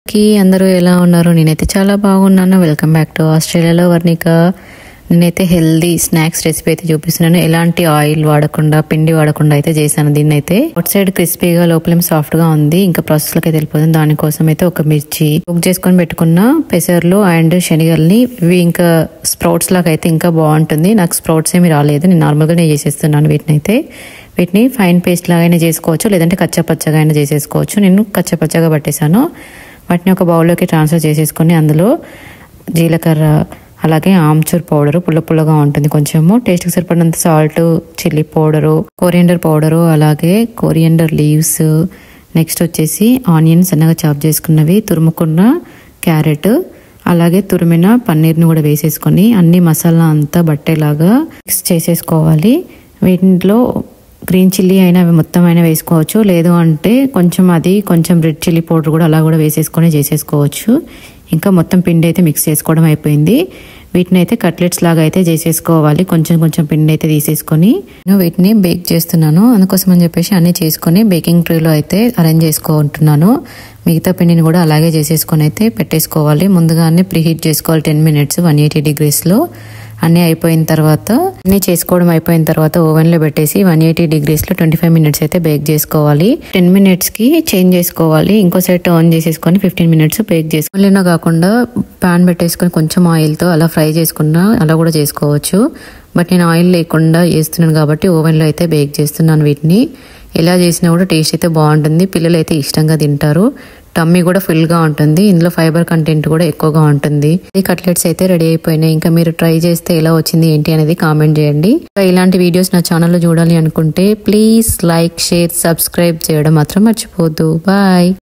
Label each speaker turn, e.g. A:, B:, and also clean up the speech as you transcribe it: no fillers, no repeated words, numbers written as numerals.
A: అందరూ ఎలా ఉన్నారు? నేనైతే చాలా బాగున్నాను. వెల్కమ్ బ్యాక్ టు ఆస్ట్రేలియాలో వర్ణిక. నేనైతే హెల్దీ స్నాక్స్ రెసిపీ అయితే చూపిస్తున్నాను. ఎలాంటి ఆయిల్ వాడకుండా, పిండి వాడకుండా అయితే చేశాను. దీన్ని అయితే అవుట్ సైడ్ క్రిస్పీగా, లోపలేం సాఫ్ట్ గా ఉంది. ఇంకా ప్రాసెస్ లోకి అయితే వెళ్ళిపోతుంది. దానికోసం అయితే ఒక మిర్చి కుక్ చేసుకొని పెట్టుకున్న పెసర్లు అండ్ శనగల్ని, ఇవి ఇంకా స్ప్రౌట్స్ లాగా అయితే ఇంకా బాగుంటుంది. నాకు స్ప్రౌట్స్ ఏమి రాలేదు, నేను నార్మల్గానే చేసేస్తున్నాను. వీటిని ఫైన్ పేస్ట్ లాగైనా చేసుకోవచ్చు, లేదంటే కచ్చపచ్చగా అయినా చేసేసుకోవచ్చు. నేను కచ్చపచ్చగా పట్టేశాను. వాటిని ఒక బౌల్లోకి ట్రాన్స్ఫర్ చేసేసుకొని అందులో జీలకర్ర, అలాగే ఆమ్చూర్ పౌడరు, పుల్లగా ఉంటుంది కొంచెము, టేస్ట్కి సరిపడినంత salt, chilli powder, coriander powder, అలాగే కొరియండర్ లీవ్స్, నెక్స్ట్ వచ్చేసి ఆనియన్స్ సన్నగా చాప్ చేసుకున్నవి, తురుముకున్న క్యారెట్, అలాగే తురిమిన పన్నీర్ని కూడా వేసేసుకొని అన్ని మసాలా అంతా బట్టేలాగా మిక్స్ చేసేసుకోవాలి. వీటిలో గ్రీన్ చిల్లీ అయినా మొత్తం అయినా వేసుకోవచ్చు, లేదు అంటే కొంచెం రెడ్ చిల్లీ పౌడర్ కూడా అలా కూడా వేసేసుకొని చేసేసుకోవచ్చు. ఇంకా మొత్తం పిండి అయితే మిక్స్ చేసుకోవడం అయిపోయింది. వీటిని అయితే కట్లెట్స్ లాగా అయితే చేసేసుకోవాలి. కొంచెం పిండి అయితే తీసేసుకొని వీటిని బేక్ చేస్తున్నాను. అందుకోసం అని చెప్పేసి అన్ని చేసుకొని బేకింగ్ ట్రేలో అయితే అరేంజ్ చేసుకుంటున్నాను. మిగతా పిండిని కూడా అలాగే చేసేసుకొని అయితే పెట్టేసుకోవాలి. ముందుగానే ప్రీహీట్ చేసుకోవాలి 10 minutes 180 degreesలో. అన్నీ అయిపోయిన తర్వాత, అన్నీ చేసుకోవడం అయిపోయిన తర్వాత ఓవెన్లో పెట్టేసి 180 degreesలో 25 minutes అయితే బేక్ చేసుకోవాలి. 10 minutesకి చేంజ్ చేసుకోవాలి. ఇంకో సైడ్ టర్న్ చేసేసుకొని 15 minutes బేక్ చేసుకోవాలి. ఓవెన్లో కాకుండా పాన్ పెట్టేసుకొని కొంచెం ఆయిల్తో అలా ఫ్రై చేసుకున్నా అలా కూడా చేసుకోవచ్చు. బట్ నేను ఆయిల్ లేకుండా చేస్తున్నాను కాబట్టి ఓవెన్లో అయితే బేక్ చేస్తున్నాను. వీటిని ఎలా చేసినా కూడా టేస్ట్ అయితే బాగుంటుంది. పిల్లలు అయితే ఇష్టంగా తింటారు. టమ్మీ కూడా ఫుల్గా ఉంటుంది. ఇందులో ఫైబర్ కంటెంట్ కూడా ఎక్కువగా ఉంటుంది. ఈ కట్లెట్స్ అయితే రెడీ అయిపోయినాయి. ఇంకా మీరు ట్రై చేస్తే ఎలా వచ్చింది ఏంటి అనేది కామెంట్ చేయండి. ఇలాంటి వీడియోస్ నా ఛానల్లో చూడాలి అనుకుంటే ప్లీజ్ లైక్, షేర్, సబ్స్క్రైబ్ చేయడం మాత్రం మర్చిపోవద్దు. బాయ్.